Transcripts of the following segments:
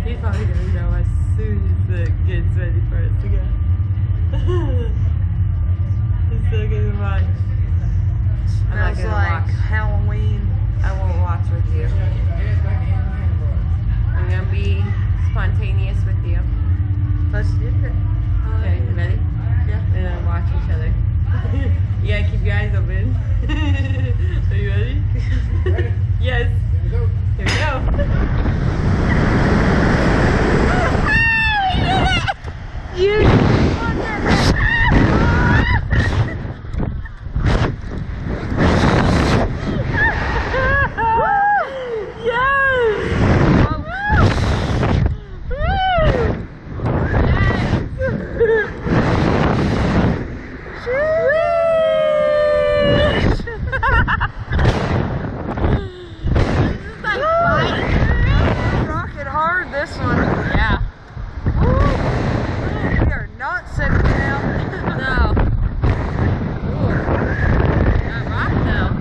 He's probably gonna know as soon as it gets ready for us to go. He's still gonna watch. I'm not gonna watch Halloween. I won't watch with you. I'm gonna be spontaneous with you. Let's do it. Okay, you ready? Yeah. And then watch each other. You gotta keep your eyes open. Are you ready? Ready? Yes. Here we go. You this one. Yeah. Woo. We are not sitting down. No. Ooh. That rock though.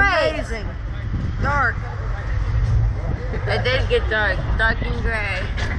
Amazing. Dark. It did get dark. Dark and gray.